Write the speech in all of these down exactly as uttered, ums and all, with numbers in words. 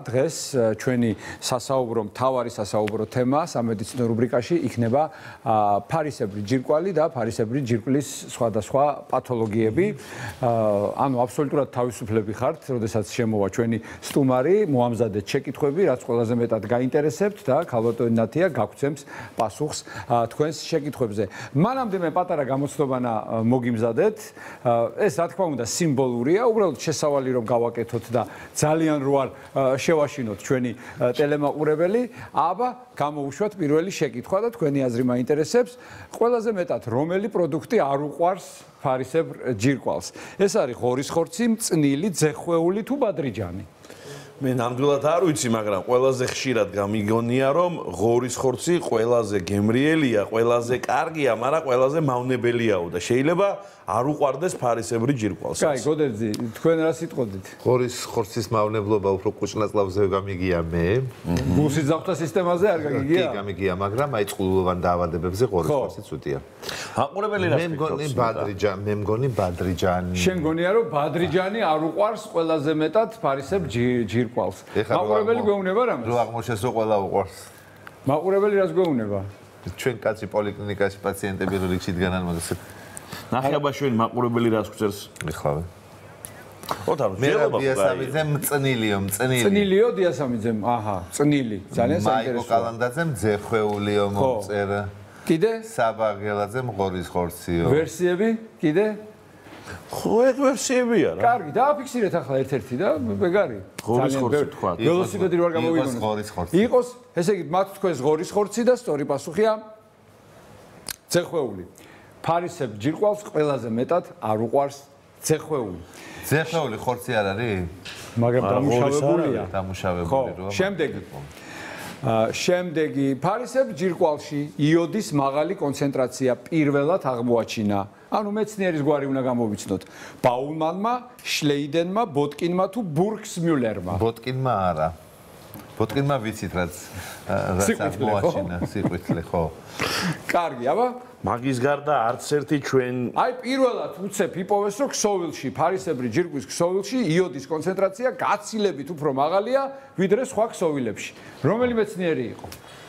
დღეს ჩვენი სასაუბრო მთავარი სასაუბრო თემა სამედიცინო რუბრიკაში იქნება ფარისებრი ჯირკვალი და ფარისებრი ჯირკვლის სხვადასხვა პათოლოგიები. ანუ აბსოლუტურად თავისუფლები ხართ, როდესაც შემოვა ჩვენი სტუმარი, მოამზადეთ შეკითხვები, რაც ყველაზე მეტად გაინტერესებთ და ქალბატონი ნათია გაგცემს პასუხს თქვენს შეკითხვებზე. მანამდე მე პატარა გამოცდობანა მოგიმზადეთ. ეს რა თქმა უნდა სიმბოლურია, უბრალოდ შესავალი რომ გავაკეთოთ და ძალიან რო არ შევაშინოთ ჩვენი ტელემაყურებელი, აბა გამოუშვათ პირველი შეკითხვა და თქვენი აზრი მაინტერესებს. ყველაზე მეტად რომელი პროდუქტი არ უყვარს ფარისებრ ჯირკვალს? ეს არის ღორისხორცი, მწნილი, ძეხვეული თუ ბადრიჯანი? მე ნამდვილად არ ვიცი, მაგრამ ყველაზე ხშირად გამიგონია, რომ ღორისხორცი ყველაზე გემრიელია, ყველაზე კარგია, მაგრამ ყველაზე მავნებელიაო და შეიძლება არ უყვარდეს ფარისებრი ჯირკვალსაც. კაი, გოდერძი, თქვენ რა სიტყოდით? ღორისხორცის მავნებლობა უფრო კუჭნაწლავზე გამიგია მე. გულსიძახთა სისტემაზე არ გაგიგია? კი, გამიგია, მაგრამ აი წყლულოვან დაავადებებზე ღორისხორცი ცუდია. აყურებელი რას მე მგონი ბადრიჯანი, მე მგონი ბადრიჯანი. შენ გონია რომ ბადრიჯანი არ უყვარს ყველაზე მეტად ფარისებრ ჯირკვალს. მაყურებელი გვეუბნება რამეს? რო აღმოჩნდეს რომ ყველა უყვარს. მაყურებელი რას გვეუბნება? ჩვენ კაცი პოლიკლინიკაში პაციენტები რიგში დგანან, მაგას ნახიაბაშვილი მაყურებელი რას გვწერს? მიხლავე. ოთარ, მე დიასამიძე მწნილიო, მწნილი. მწნილიო დიასამიძემ, აჰა, მწნილი. ძალიან საინტერესოა. მაიკო კალანდაძემ ძეხვეულიო მომწერა. კიდე? საბაგელაძემ ღორისხორციო. ვერსიები? კიდე? ხო, ეგ ვერსიებია რა. კარგი, დააფიქსირეთ ახლა ერთ-ერთი და მეგარი. ღორისხორცი თქვა. ველოსიპედი რო არ გამოვიგონოთ. იყოს ღორისხორცი. იყოს, ესე იგი მათ თქვენს ღორისხორცი და სწორი პასუხია ძეხვეული. ფარისებრ ჯირკვალს ყველაზე მეტად არ უყვარს ძეხვეული. ძეხვეული ხორცი არ არის? მაგრამ დამუშავებულია. დამუშავებული რო. შემდეგი. შემდეგი ფარისებრ ჯირკვალში იოდის მაღალი კონცენტრაცია პირველად აღმოაჩინა. ანუ მეცნიერის გვარი უნდა გამოვიცნოთ. ბაუმანმა, შლეიდენმა, ბოტკინმა თუ ბურქსმიულერმა. ბოტკინმა არა. ბოტკინმა ვიცით რაც რაც აღმოაჩინა, სიყვითლე ხო. კარგი, აბა მაგის გარდა არც ერთი ჩვენ აი პირველად უცებ იპოვეს რომ ქსოვილში, ფარისებრი ჯირკვის ქსოვილში იოდის კონცენტრაცია გაცილებით უფრო მაღალია ვიდრე სხვა ქსოვილებში. რომელი მეცნიერი იყო?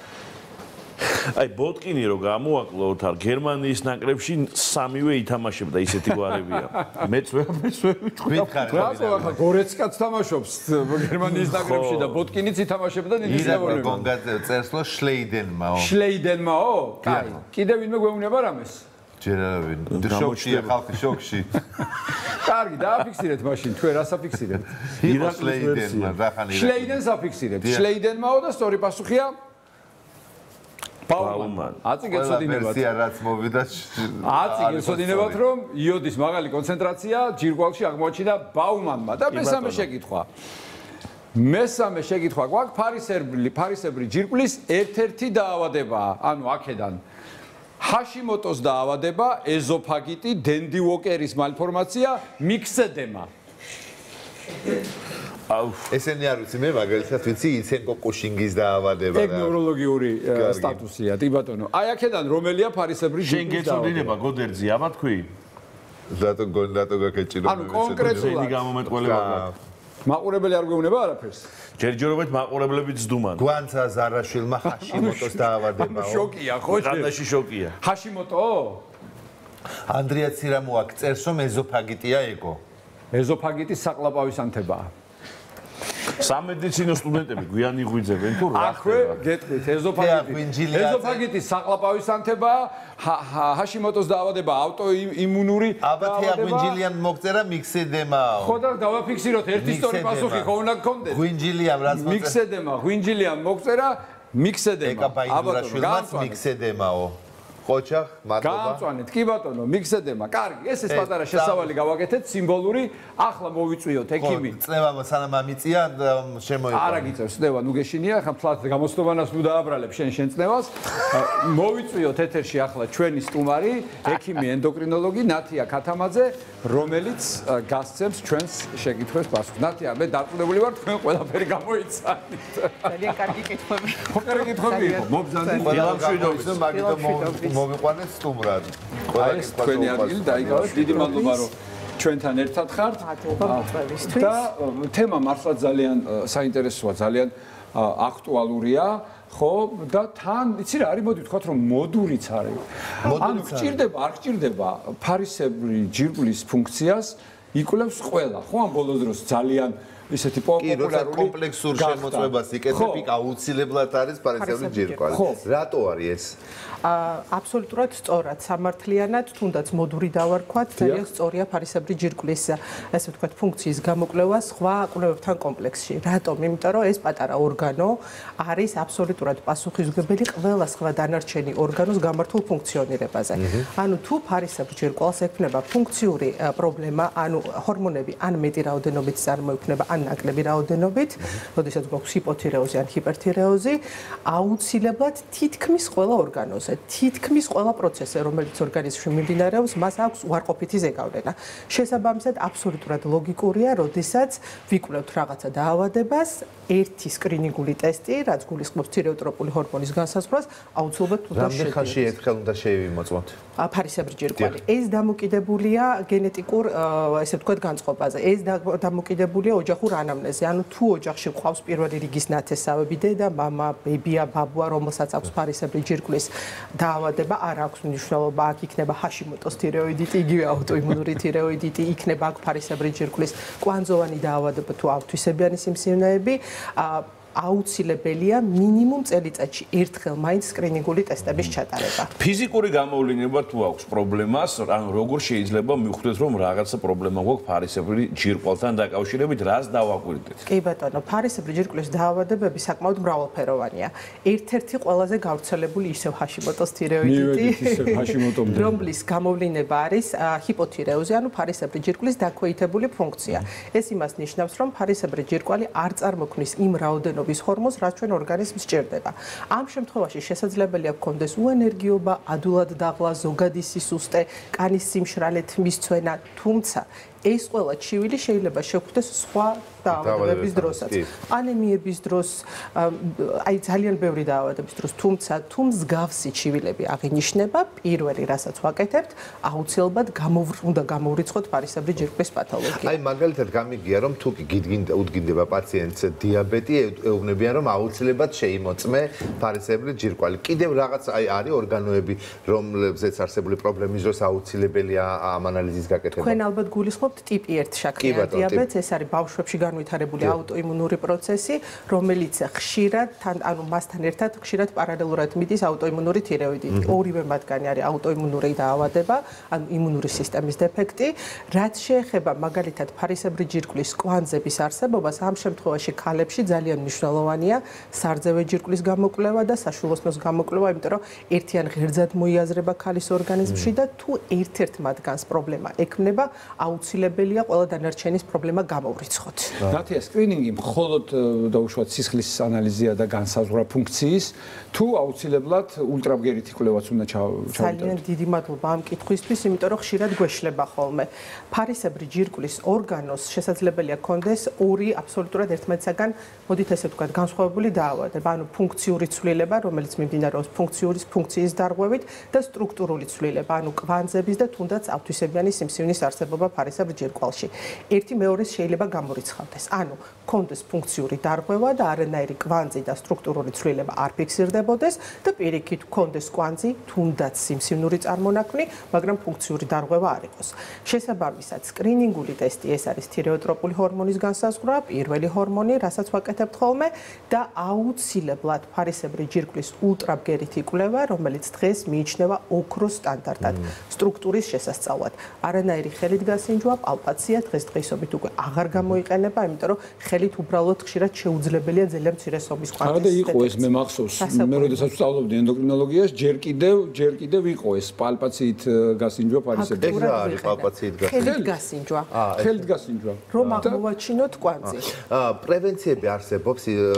აი ბოტკინი რო გამოაკლოთ არ გერმანიის ნაკრებში სამივე ითამაშებდა ისეთი გვარებია. მეც მეც ვითხარ. რატო ახლა გორეცკაც თამაშობს გერმანიის ნაკრებში და ბოტკინიც ითამაშებდა დიდი ზევონები. ირაკ გონგაძე წერს რომ შლეიდენმაო. შლეიდენმაო? კაი. კიდე ვინმე გვეუბნება რამეს? ჯერ არა ვინ. შოქშია ხალხი შოქში. კარგი, დააფიქსირეთ მაშინ, თქვენ რას აფიქსირებთ? ირაკ შლეიდენმა, რახან ირაკ. შლეიდენს აფიქსირებთ. შლეიდენმაო და სწორი პასუხია ბაუმან. აწი გეცოდინებათ. ვერსია რაც მოვიდა. აწი გეცოდინებათ რომ იოდის მაღალი კონცენტრაცია ჯირკვალში აღმოაჩინა ბაუმანმა და მესამე შეკითხვა. მესამე შეკითხვა გვაქვს ფარისებრი ფარისებრი ჯირკვლის ერთ-ერთი დაავადებაა. ანუ აქედან ჰაშიმოტოს დაავადება, ეზოფაგიტი, დენდი უოკერის მალფორმაცია, მიქსედემა. აუ ესენი არ ვიცი მე მაგალითად ვიცი იცენკო კუშინგის დაავადება ეგ ნევროლოგიური სტატუსია დი ბატონო. აი აქედან რომელია ფარისებრი შენ გეცოდინება გოდერძი აბა თქვი? რატო გონ რატო გაკეჭირო? ანუ კონკრეტულად ზედი გამომეტყველება გაქვს. მაყურებელი არ გვეუბნება არაფერს? ჯერჯერობით მაყურებლებიც ძდუმან. გვანცა ზარაშვილმა ჰაშიმოტოს დაავადებაო. შოკია ხო? ყანდაში შოკია. ჰაშიმოტო? ანდრია ცირამოაკ წერს რომ ეზოფაგიტია ეგო. ეზოფაგიტის საყლაპავის ანთებაა. სამედიცინო სტუდენტები გვიან იღვიძებენ თუ რა აქვე გეტყვით ეზოფაგიტი ეზოფაგიტის საყლაპავის ანთებაა ჰაშიმოტოს დაავადება ავტოიმუნური აბა თეაგვინჯილიან მოგწერა მიქსედემაო ხო და დავაფიქსიროთ ერთი სწორი პასუხი ხო უნდა გქონდეს გვინჯილიამ რაც მოგწერა მიქსედემა გვინჯილიამ მოგწერა მიქსედემა ეკაბაიდურაშვილმაც მიქსედემაო ხოჩახ მადლობა გამწვანეთ კი ბატონო მიქსედემა კარგი ეს ეს პატარა შესავალი გავაკეთეთ სიმბოლური ახლა მოვიწვიოთ ექიმი წნევა სანამ ამიწია შემოიყვანა არა გიწევს წნევა ნუ გეშინია ხა ფლად გამოცდობანას ნუ დააბრალებ შენ შენ წნევას მოვიწვიოთ ეთერში ახლა ჩვენი სტუმარი ექიმი ენდოკრინოლოგი ნათია ქათამაძე რომელიც გასცემს ჩვენს შეკითხვებს პასუხს ნათია მე დარწმუნებული ვარ თქვენ ყველაფერი გამოიცანით ძალიან კარგი კითხვები ხო კარგი კითხვები იყო მობზანდი დილამშვიდობის მაგითო მოვიყვანეთ სტუმრად. აი ეს თქვენი ადგილი დაიგავეთ. დიდი მადლობა რომ ჩვენთან ერთად ხართ. მადლობა მოწვევისთვის. და თემა მართლა ძალიან საინტერესოა, ძალიან აქტუალურია. ხო და თან იცი რა არის მოდი ვთქვათ რომ მოდულიც არის. ანუ გჭირდება არ გჭირდება ფარისებრი ჯირკვლის ფუნქციას იკვლევს ყველა. ხო ამ ბოლო დროს ძალიან ისეთი პოპულარული კომპლექსურ შემოწმებას იკეთებ, იქ აუცილებლად არის ფარისებრი ჯირკვალი. რატო არის ეს? აბსოლუტურად სწორად, სამართლიანად, თუნდაც მოდური დავარქვათ, ძალიან სწორია ფარისებრი ჯირკვლის, ესე ვთქვათ, ფუნქციის გამოკვლევა სხვა კვლევებთან კომპლექსში. რატომ? იმიტომ რომ ეს პატარა ორგანო არის აბსოლუტურად პასუხისმგებელი ყველა სხვა დანარჩენი ორგანოს გამართულ ფუნქციონირებაზე. ანუ თუ ფარისებრ ჯირკვალს ექმნება ფუნქციური პრობლემა, ანუ ჰორმონები ან მეტი რაოდენობით წარმოიქმნება, ან ნაკლები რაოდენობით, როდესაც გვაქვს ჰიპოთირეოზი ან ჰიპერთირეოზი, აუცილებლად თითქმის ყველა ორგანოზე თითქმის ყველა პროცესი, რომელიც ორგანიზმში მიმდინარეობს, მას აქვს უარყოფითი ზეგავლენა. შესაბამისად, აბსოლუტურად ლოგიკურია, როდესაც ვიკვლევთ რაღაცა დაავადებას, ერთი სკრინინგული ტესტი, რაც გულისხმობს თირეოტროპული ჰორმონის განსაზღვრას, აუცილებლად უნდა შედგება. რამდენი ხანში ერთხელ უნდა შეივიმოწმოთ? ფარისებრი ჯირკვალი. ეს დამოკიდებულია გენეტიკურ, ესე ვთქვათ, განწყობაზე. ეს დამოკიდებულია ოჯახურ ანამნეზზე. ანუ თუ ოჯახში გვყავს პირველი რიგის ნათესავები, დედა, მამა, ბებია, ბაბუა, რომელსაც აქვს ფარისებრი ჯირკვლის დაავადება, არ აქვს მნიშვნელობა, აქ იქნება ჰაშიმოტოს თირეოიდიტი, იგივე აუტოიმუნური თირეოიდიტი, იქნება აქ ფარისებრი ჯირკვლის კვანძოვანი დაავადება თუ ავთვისებიანი სიმსივნეები, აუცილებელია მინიმუმ წელიწადში ერთხელ მაინც სკრინინგული ტესტების ჩატარება. ფიზიკური გამოვლინება თუ აქვს პრობლემას, ანუ როგორ შეიძლება მივხვდეთ რომ რაღაცა პრობლემა გვაქვს ფარისებრი ჯირკვალთან დაკავშირებით, რას დავაკვირდეთ? კი ბატონო, ფარისებრი ჯირკვლის დაავადებები საკმაოდ მრავალფეროვანია. ერთ-ერთი ყველაზე გავრცელებული ისევ ჰაშიმოტოს თირეოიდიტი, რომლის გამოვლინება არის ჰიპოთირეოზი, ანუ ფარისებრი ჯირკვლის დაქვეითებული ფუნქცია. ეს იმას ნიშნავს, რომ ფარისებრი ჯირკვალი არ წარმოქმნის იმ რაოდენობით ჰორმონს, რაც ჩვენ ორგანიზმს სჭირდება. ამ შემთხვევაში შესაძლებელია გქონდეს უენერგიობა, ადულად დაღლა, ზოგადი სისუსტე, კანის სიმშრალე, თმის ცვენა, თუმცა ეს ყველა ჩივილი შეიძლება შეგვხვდეს სხვა დაავადებების დროსაც. ანემიების დროს, აი ძალიან ბევრი დაავადების დროს, თუმცა თუ მსგავსი ჩივილები აღინიშნება, პირველი რასაც ვაკეთებთ, აუცილებლად უნდა გამოვრიცხოთ ფარისებრი ჯირკვლის პათოლოგია. აი მაგალითად გამიგია რომ თუ გიდგინდა უდგინდება პაციენტს დიაბეტი, ეუბნებიან რომ აუცილებლად შეიმოწმე ფარისებრი ჯირკვალი. კიდევ რაღაც აი არის ორგანოები, რომლებზეც არსებული პრობლემის დროს აუცილებელია ამ ანალიზის გაკეთება. თქვენ ალბათ გულისხმობთ ტიპი ერთ შაქრიან დიაბეტს, ეს არის ბავშვებში განვითარებული აუტოიმუნური პროცესი, რომელიც ხშირად თან ანუ მასთან ერთად ხშირად პარალელურად მიდის აუტოიმუნური თირეოიდიტი. ორივე მათგანი არის აუტოიმუნური დაავადება, ანუ იმუნური სისტემის დეფექტი, რაც შეეხება მაგალითად ფარისებრი ჯირკვლის კვანძების არსებობას, ამ შემთხვევაში ქალებში ძალიან მნიშვნელოვანია სარძევე ჯირკვლის გამოკვლევა და საშვილოსნოს გამოკვლევა, იმიტომ რომ ერთიან ღერძად მოიაზრება ქალის ორგანიზმში და თუ ერთ-ერთ მათგანს პრობლემა ექმნება, აუცილებელია ყველა დანარჩენის პრობლემა გამოვრიცხოთ. ნათია, სკრინინგი მხოლოდ დაუშვათ სისხლის ანალიზია და განსაზღვრა ფუნქციის, თუ აუცილებლად ულტრაბგერითი კვლევაც უნდა ჩავიტაროთ? ძალიან დიდი მადლობა ამ კითხვისთვის, იმიტომ რომ ხშირად გვეშლება ხოლმე. ფარისებრი ჯირკვლის ორგანოს შესაძლებელია გქონდეს ორი აბსოლუტურად ერთმანეთისაგან, მოდით ესე ვთქვათ, განსხვავებული დაავადება, ანუ ფუნქციური ცვლილება, რომელიც მიმდინარეობს ფუნქციური ფუნქციის დარღვევით და სტრუქტურული ცვლილება, ანუ კვანძების და თუნდაც ავთვისებიანი სიმსივნის არსებობა ფარისებრი ჯირკვალში. ერთი მეორეს შეიძლება გამორიცხავდეს. ანუ გქონდეს ფუნქციური დარღვევა და არანაირი კვანძი და სტრუქტურული ცვლილება არ ფიქსირდებოდეს და პირიქით გქონდეს კვანძი, თუნდაც სიმსივნური წარმონაქმნი, მაგრამ ფუნქციური დარღვევა არ იყოს. შესაბამისად, სკრინინგული ტესტი ეს არის თირეოტროპული ჰორმონის განსაზღვრა, პირველი ჰორმონი, რასაც ვაკეთებთ ხოლმე და აუცილებლად ფარისებრი ჯირკვლის ულტრაბგერითი კვლევა, რომელიც დღეს მიიჩნევა ოქროს სტანდარტად სტრუქტურის შესასწავლად. არანაირი ხელით გასინჯვა, პალპაცია დღესდღეობით უკვე აღარ გამოიყენება, იმიტომ რომ ხელით უბრალოდ ხშირად შეუძლებელია ძალიან მცირე სომის კვანტის. არა და იყო ეს მე მახსოვს, მე როდესაც ვსწავლობდი ენდოკრინოლოგიას, ჯერ კიდევ, ჯერ კიდევ იყო ეს პალპაციით გასინჯვა ფარისებრი. ეს რა არის პალპაციით გასინჯვა? ხელით გასინჯვა. ხელით გასინჯვა. რომ აღმოვაჩინოთ კვანძი. პრევენციები არსებობს,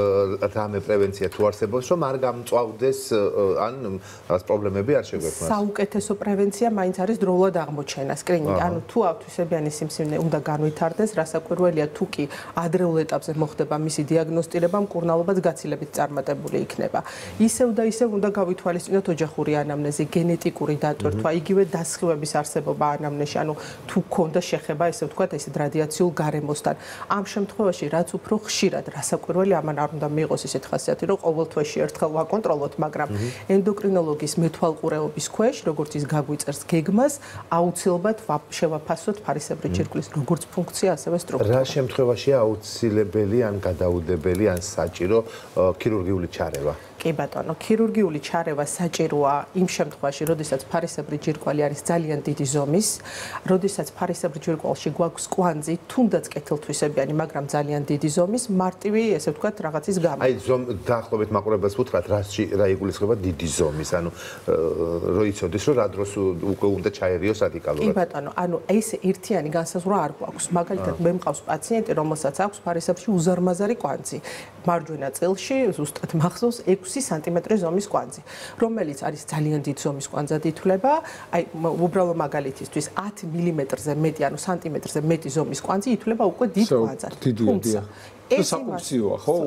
რამე პრევენცია თუ არსებობს, რომ არ გამწვავდეს ან რაღაც პრობლემები არ შეგვექმნას. საუკეთესო პრევენცია მაინც არის დროულად აღმოჩენა, სკრინინგი. ანუ თუ ავთვისებიანი სისხლძარღვიანი სიმსივნე უნდა განვითარდეს, რასაკვირველია თუ კი ადრეულ ეტაპზე მოხდება მისი დიაგნოსტირება, მკურნალობაც გაცილებით წარმატებული იქნება. ისევ და ისევ უნდა გავითვალისწინოთ ოჯახური ანამნეზი, გენეტიკური დატვირთვა, იგივე დასხივების არსებობა ანამნეზში, ანუ თუ გქონდა შეხება, ესე ვთქვათ, ესეთ რადიაციულ გარემოსთან. ამ შემთხვევაში რაც უფრო ხშირად, რასაკვირველი ამან არ უნდა მიიღოს ისეთ ხასიათი, რომ ყოველ თვეში ერთხელ ვაკონტროლოთ, მაგრამ ენდოკრინოლოგის მეთვალყურეობის ქვეშ, როგორც ის გაგვიწერს გეგმას, აუცილებლად შევაფასოთ ფარისებრი ჯირკვლის როგორც ფუნქცია, ასევე სტრუქტურა. რა შემთხვევაშია აუცილებელი ან გადაუდებელი ან საჭირო ქირურგიული ჩარევა? კი ბატონო, ქირურგიული ჩარევა საჭიროა იმ შემთხვევაში, როდესაც ფარისებრი ჯირკვალი არის ძალიან დიდი ზომის, როდესაც ფარისებრი ჯირკვალში გვაქვს კვანძი, თუნდაც კეთილთვისებიანი, მაგრამ ძალიან დიდი ზომის, მარტივი, ესე ვთქვათ, რაღაცის გამო. აი, ზომ დაახლოებით მაყურებელს ვუთხრათ, რაში რა იგულისხმება დიდი ზომის, ანუ რო იცოდეს, რომ რა დროს უკვე უნდა ჩაერიოს რადიკალურად. კი ბატონო, ანუ ეს ერთიანი განსაზღვრა არ გვაქვს. მაგალითად, მე მყავს პაციენტი, რომელსაც აქვს ფარისებრში უზარმაზარი კვანძი. მარჯვენა წელში ზუსტად მახსოვს ექვსი სანტიმეტრი ზომის კვანძი, რომელიც არის ძალიან დიდი ზომის კვანძად ითვლება. აი, უბრალო მაგალითისთვის ათი მილიმეტრზე მეტი, ანუ სანტიმეტრზე მეტი ზომის კვანძი ითვლება უკვე დიდ კვანძად. თუმცა ეს საკურსიოა, ხო?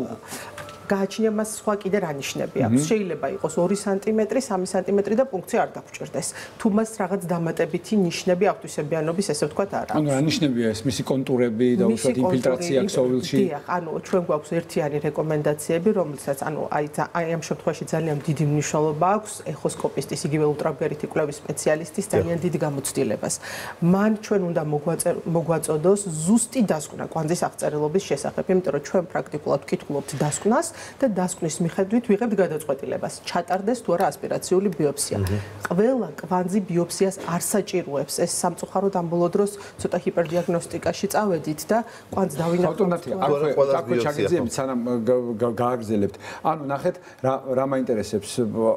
გააჩნია მას სხვა კიდე რა ნიშნები აქვს. შეიძლება იყოს ორი სანტიმეტრი, სამი სანტიმეტრი და პუნქცია არ დაგჭირდეს. თუ მას რაღაც დამატებითი ნიშნები აქტივისებიანობის, ესე ვთქვათ, არ აქვს. ანუ რა ნიშნებია ეს? მისი კონტურები და უშუალოდ ინფილტრაცია ქსოვილში? დიახ, ანუ ჩვენ გვაქვს ერთიანი რეკომენდაციები, რომელსაც ანუ აი აი ამ შემთხვევაში ძალიან დიდი მნიშვნელობა აქვს ეხოსკოპისტის, იგივე ულტრაბგერითი კვლევის სპეციალისტის ძალიან დიდ გამოცდილებას. მან ჩვენ უნდა მოგვაწოდოს ზუსტი დასკვნა კვანძის აღწერილობის შესახებ, იმიტომ რომ ჩვენ პრაქტიკულად ვკითხულობთ დასკვნას და დასკვნის მიხედვით ვიღებთ გადაწყვეტილებას, ჩატარდეს თუ არა ასპირაციული ბიოპსია. ყველა კვანძი ბიოპსიას არ საჭიროებს. ეს სამწუხაროდ ამ ბოლო დროს ცოტა ჰიპერდიაგნოსტიკაში წავედით და კვანძს დავინახავთ. ავტომატია, აქვე აქვე ჩაგეძიებით, სანამ გააგრძელებთ. ანუ ნახეთ, რა რა მაინტერესებს,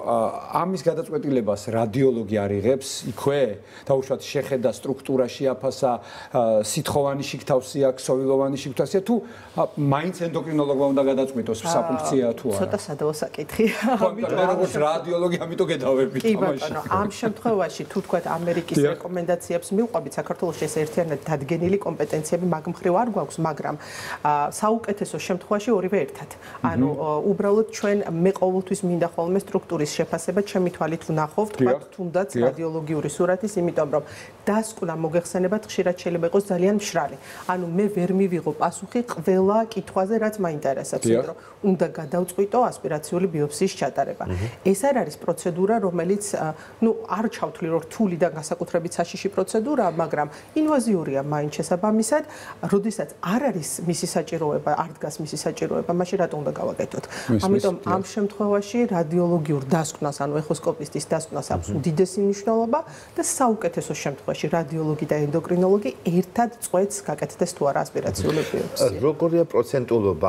ამის გადაწყვეტილებას რადიოლოგი არ იღებს იქვე, დაუშვათ შეხედა სტრუქტურაში აფასა, სითხოვანი შიგთავსია, ქსოვილოვანი შიგთავსია, თუ მაინც ენდოკრინოლოგმა უნდა გადაწყვიტოს ფუნქცია თუ არა. ცოტა სადავო საკითხია. ამიტომ მე როგორც რადიოლოგი ამიტომ გედავებით ამაში. კი ბატონო, ამ შემთხვევაში თუ თქვათ ამერიკის რეკომენდაციებს მივყვებით, საქართველოში ეს ერთიანად დადგენილი კომპეტენციები მაგ მხრივ არ გვაქვს, მაგრამ საუკეთესო შემთხვევაში ორივე ერთად. ანუ უბრალოდ ჩვენ მე ყოველთვის მინდა ხოლმე სტრუქტურის შეფასება ჩემი თვალით ვნახავ, თქვათ თუნდაც რადიოლოგიური სურათის, იმიტომ რომ დასკვნა მოგეხსენებათ ხშირად შეიძლება იყოს ძალიან მშრალი. ანუ მე ვერ მივიღო პასუხი ყველა კითხვაზე, რაც მაინტერესებს, იმიტომ უნდა გადავწყვიტო ასპირაციული ბიოპსიის ჩატარება. ეს არ არის პროცედურა, რომელიც ნუ არ ჩავთვლი რომ რთული და განსაკუთრებით საშიში პროცედურაა, მაგრამ ინვაზიურია მაინც შესაბამისად, როდესაც არ არის მისი საჭიროება, არ დგას მისი საჭიროება, მაშინ რატომ უნდა გავაკეთოთ? ამიტომ ამ შემთხვევაში რადიოლოგიურ დასკვნას, ანუ ეხოსკოპისტის დასკვნას აქვს უდიდესი მნიშვნელობა და საუკეთესო შემთხვევაში რადიოლოგი და ენდოკრინოლოგი ერთად წყვეტს გაკეთდეს თუ არა ასპირაციული ბიოპსია. როგორია პროცენტულობა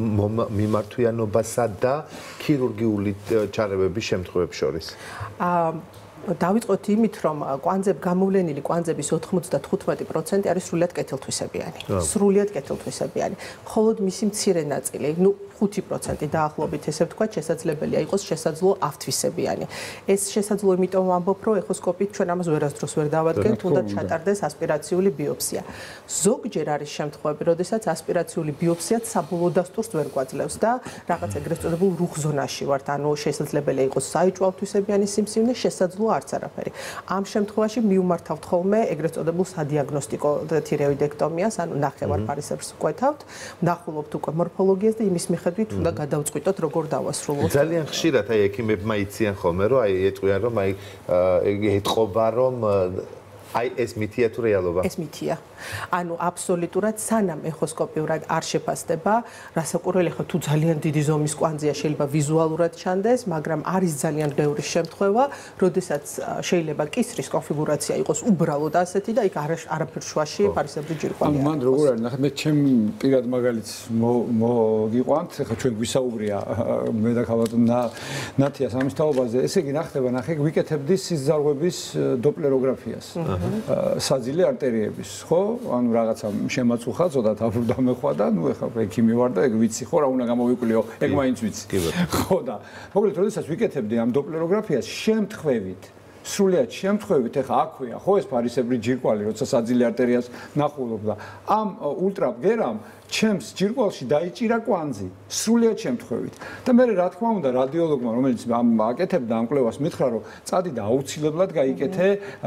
მიმართვიანობასა და ქირურგიული ჩარევების შემთხვევებს შორის? აა დავიწყოთ იმით, რომ კვანძებ გამოვლენილი კვანძების ოთხმოცდათხუთმეტი პროცენტი არის სრულიად კეთილთვისებიანი. სრულიად კეთილთვისებიანი. მხოლოდ მისი მცირე ნაწილი, ნუ ხუთი პროცენტი დაახლოებით, ესე ვთქვათ, შესაძლებელია იყოს შესაძლო ავთვისებიანი. ეს შესაძლო იმიტომ ვამბობ, რომ ეხოსკოპით ჩვენ ამას ვერასდროს ვერ დავადგენთ, თუნდაც ჩატარდეს ასპირაციული ბიოპსია. ზოგჯერ არის შემთხვევები, როდესაც ასპირაციული ბიოპსიაც საბოლოო დასტურს ვერ გვაძლევს და რაღაც ეგრეთ წოდებულ რუხ ზონაში ვართ, ანუ შესაძლებელია იყოს საიჭო ავთვისებიანი სიმსივნე, შესაძლოა არც არაფერი. ამ შემთხვევაში მივმართავთ ხოლმე ეგრეთ წოდებულ სადიაგნოსტიკო თირეოიდექტომიას, ანუ ნახევარ ფარისებრს ვკვეთავთ, ვნახულობთ უკვე მორფოლოგიას და იმის მიხედვით უნდა გადავწყვიტოთ როგორ დავასრულოთ. ძალიან ხშირად აი ექიმებმა იციან ხოლმე, რომ აი ეტყვიან, რომ აი ეტყობა, რომ აი ეს მითია თუ რეალობა? ეს მითია. ანუ აბსოლუტურად სანამ ეხოსკოპიურად არ შეფასდება, რასაკვირველია ხო თუ ძალიან დიდი ზომის კვანძია შეიძლება ვიზუალურად ჩანდეს, მაგრამ არის ძალიან ბევრი შემთხვევა, როდესაც შეიძლება კისრის კონფიგურაცია იყოს უბრალოდ ასეთი და იქ არაფერ შუაში ფარისებრი ჯირკვალი. ანუ მან როგორ არის, ნახეთ მე ჩემ პირად მაგალითს მოგიყვანთ, ხა ჩვენ გვისაუბრია მე და ხალხო ნათიას ამის თაობაზე, ესე იგი ნახდება, ნახე ვიკეთებდი სიზარღვების დოპლეროგრაფიას. საძილე არტერიების, ხო? ანუ რაღაცა შემაწუხა, ცოტა დაბრუნდა მეხვა და ნუ ეხლა ექიმი ვარ და ეგ ვიცი ხო რა უნდა გამოვიკვლიო, ეგ მაინც ვიცი. ხო და მოკლედ როდესაც ვიკეთებდი ამ დოპლეროგრაფიას შემთხვევით სრულიად შემთხვევით ეხა აქვეა ხო ეს ფარისებრი ჯირკვალი როცა საძილე არტერიას ნახულობ და ამ ულტრაბგერამ ჩემს ჯირკვალში დაიჭირა კვანძი სრულიად შემთხვევით და მე რა თქმა უნდა რადიოლოგმა რომელიც ამ აკეთებდა ამ კვლევას მითხრა რომ წადი და აუცილებლად გაიკეთე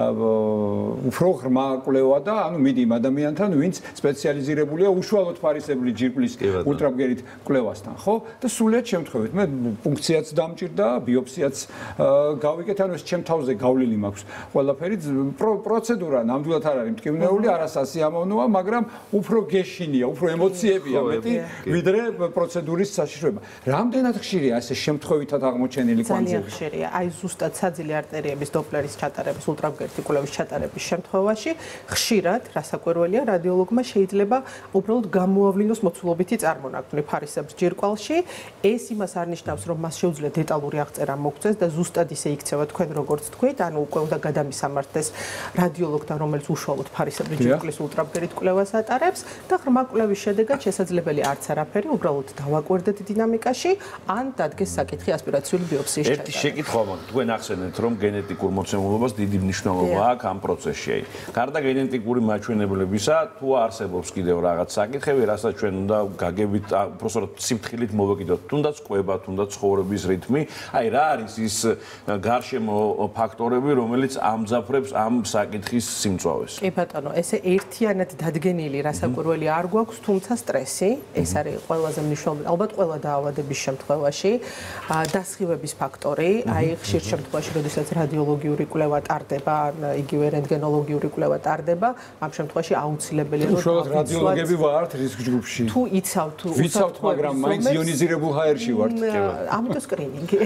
უფრო ღრმა კვლევა და ანუ მიდი იმ ადამიანთან ვინც სპეციალიზირებულია უშუალოდ ფარისებრი ჯირკვლის ულტრაბგერით კვლევასთან ხო და სრულიად შემთხვევით მე ფუნქციაც დამჭირდა ბიოპსიაც გავიკეთე ანუ ეს ჩემ თავზე გავლილი მაქვს ყველაფერი პროცედურა ნამდვილად არ არის მტკივნეული არასასიამოვნოა მაგრამ უფრო გეშინია უფრო ემოციებია მეტი ვიდრე პროცედურის საშიშროება. რამდენად ხშირია ესე შემთხვევითად აღმოჩენილი კვანძები? ძალიან ხშირია. აი ზუსტად საძილე არტერიების დოპლერის ჩატარების, ულტრაბგერითი კვლევის ჩატარების შემთხვევაში ხშირად რასაკვირველია რადიოლოგმა შეიძლება უბრალოდ გამოავლინოს მოცულობითი წარმონაქმნი ფარისებრ ჯირკვალში. ეს იმას არ ნიშნავს, რომ მას შეუძლია დეტალური აღწერა მოგწეს და ზუსტად ისე იქცევა თქვენ როგორც თქვით, ანუ უკვე უნდა გადამისამართდეს რადიოლოგთან, რომელიც უშუალოდ ფარისებრი ჯირკვლის ულტრაბგერით კვლევას ატარებს და ღრმა კვლევის შედეგად შესაძლებელია არც არაფერი, უბრალოდ დავაკვირდეთ დინამიკაში, ან დადგეს საკითხი ასპირაციული ბიოპსიის ჩატარება. ერთი შეკითხვა მაქვს, თქვენ ახსენეთ, რომ გენეტიკურ მოცემულობას დიდი მნიშვნელობა აქვს ამ პროცესში. გარდა გენეტიკური მაჩვენებლებისა, თუ არსებობს კიდევ რაღაც საკითხები, რასაც ჩვენ უნდა გაგებით, უბრალოდ სიფრთხილით მოვეკიდოთ, თუნდაც კვება, თუნდაც ცხოვრების რიტმი, აი რა არის ის გარშემო ფაქტორები, რომელიც ამძაფრებს ამ საკითხის სიმწვავეს? კი ბატონო, ესე ერთიანად დადგენილი რასაკვირველი არ გვაქვს, თუმცა სტრესი, ეს არის ყველაზე მნიშვნელოვანი, ალბათ ყველა დაავადების შემთხვევაში, დასხივების ფაქტორი, აი ხშირ შემთხვევაში, როდესაც რადიოლოგიური კვლევა ტარდება, ან იგივე რენტგენოლოგიური კვლევა ტარდება, ამ შემთხვევაში აუცილებელია რომ უშუალოდ რადიოლოგები ვართ რისკ ჯგუფში. თუ იცავთ, თუ ვიცავთ, მაგრამ მაინც იონიზირებულ ჰაერში ვართ. ამიტომ სკრინინგი.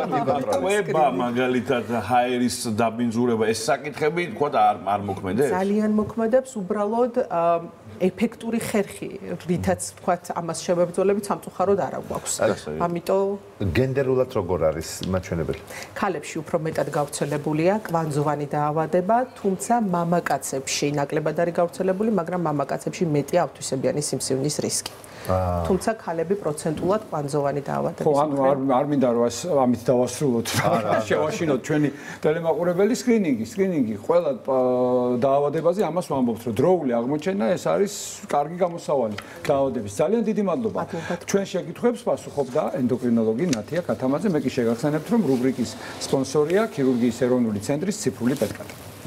კვება მაგალითად ჰაერის დაბინძურება, ეს საკითხები თქვა არ არ მოქმედებს? ძალიან მოქმედებს, უბრალოდ ეფექტური ხერხი, რითაც თქვათ ამას შევებრძოლებით სამწუხაროდ არ აქვს. ამიტომ გენდერულად როგორ არის მაჩვენებელი? ქალებში უფრო მეტად გავრცელებულია კვანძოვანი დაავადება, თუმცა მამაკაცებში ნაკლებად არის გავრცელებული, მაგრამ მამაკაცებში მეტია ავთვისებიანი სიმსივნის რისკი. თუმცა ქალები პროცენტულად კვანძოვანი დაავადების. ხო, ანუ არ არ მინდა რომ ამით დავასრულოთ. შევაშინოთ ჩვენი ტელემაყურებელი სკრინინგი, სკრინინგი ყველა დაავადებაზე ამას ვამბობთ, რომ დროული აღმოჩენა ეს არის კარგი გამოსავალი დაავადების. ძალიან დიდი მადლობა. ჩვენ შეკითხვებს პასუხობდა ენდოკრინოლოგი ნათია ქათამაძე. მე კი შეგახსენებთ, რომ რუბრიკის სპონსორია ქირურგიის ეროვნული ცენტრის ციფრული პეტკატი.